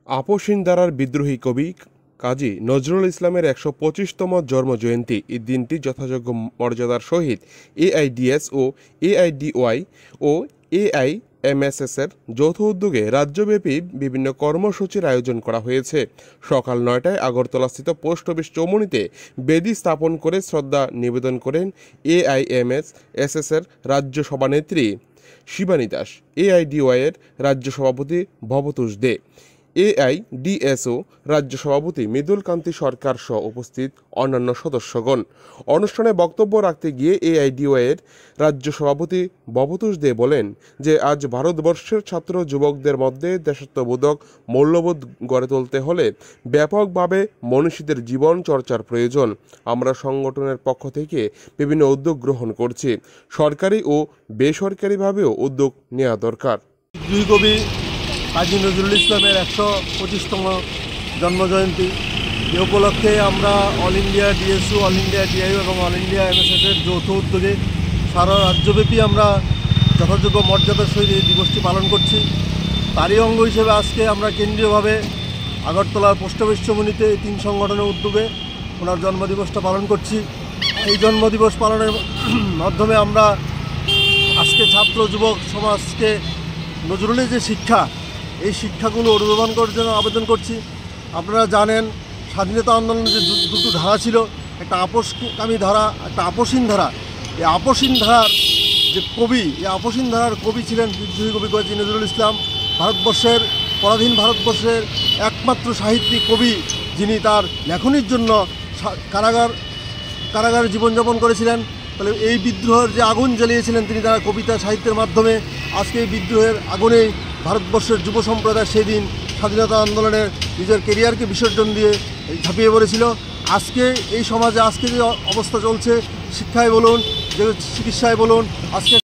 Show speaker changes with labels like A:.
A: আপসহীন ধারার বিদ্রোহী কবি কাজী নজরুল ইসলামের ১২৫তম জন্মজয়ন্তী। এই দিনটি যথাযোগ্য মর্যাদার সহিত এআইডিএস ও এআইডিওয়াই ও এআইএমএসএস-এর যৌথ উদ্যোগে রাজ্যব্যাপী বিভিন্ন কর্মসূচির আয়োজন করা হয়েছে। সকাল ৯টায় আগরতলাস্থিত পোস্ট অফিস চৌমুহনীতে বেদি স্থাপন করে শ্রদ্ধা নিবেদন করেন এআইএমএসএস-এর রাজ্য সভানেত্রী শিবানী দাস, এআইডিওয়াই-এর রাজ্য সভাপতি ভবতোষ দে, এআইডিএসও রাজ্য সভাপতি মৃদুল কান্তি সরকার সহ উপস্থিত অন্যান্য সদস্যগণ। অনুষ্ঠানে বক্তব্য রাখতে গিয়ে এআইডিওয়াই-এর রাজ্য সভাপতি ভবতোষ দে বলেন যে আজ ভারতবর্ষের ছাত্র যুবকদের মধ্যে দেশাত্মবোধক মূল্যবোধ গড়ে তুলতে হলে ব্যাপকভাবে মনীষীদের জীবন চর্চার প্রয়োজন। আমরা সংগঠনের পক্ষ থেকে বিভিন্ন উদ্যোগ গ্রহণ করছি, সরকারি ও বেসরকারিভাবেও উদ্যোগ নেওয়া দরকার।
B: দুই কবি কাজী নজরুল ইসলামের ১২৫তম জন্মজয়ন্তী, এ উপলক্ষে আমরা all India DSU, all India DIU এবং অল ইন্ডিয়া এমএসএস-এর যৌথ উদ্যোগে সারা রাজ্যব্যাপী আমরা যথাযোগ্য মর্যাদার সহিত এই দিবসটি পালন করছি। তারই অঙ্গ হিসেবে আজকে আমরা কেন্দ্রীয়ভাবে আগরতলার পোস্ট অফিস চৌমুহনীতে এই ৩ সংগঠনের উদ্যোগে ওনার জন্মদিবসটা পালন করছি। এই জন্মদিবস পালনের মাধ্যমে আমরা আজকে ছাত্র যুবক সমাজকে নজরুলের যে শিক্ষা, এই শিক্ষাগুলো অনুধাবন করার জন্য আবেদন করছি। আপনারা জানেন স্বাধীনতা আন্দোলনের যে দুটো ধারা ছিল, একটা আপসকামী ধারা, একটা আপসহীন ধারা। এই আপসহীন ধারার যে কবি, এই আপসহীন ধারার কবি ছিলেন বিদ্রোহী কবি কাজী নজরুল ইসলাম, ভারতবর্ষের পরাধীন ভারতবর্ষের একমাত্র সাহিত্যিক কবি, যিনি তার লেখনীর জন্য কারাগারে জীবনযাপন করেছিলেন। তাহলে এই বিদ্রোহের যে আগুন জ্বালিয়েছিলেন তিনি তার কবিতা সাহিত্যের মাধ্যমে। আজকে এই বিদ্রোহের আগুনেই ভারতবর্ষের যুব সম্প্রদায় সেদিন স্বাধীনতা আন্দোলনে নিজের কেরিয়ারকে বিসর্জন দিয়ে ঝাঁপিয়ে পড়েছিল। আজকে এই সমাজে আজকে যে অবস্থা চলছে, শিক্ষায় বলুন, যে চিকিৎসায় বলুন, আজকে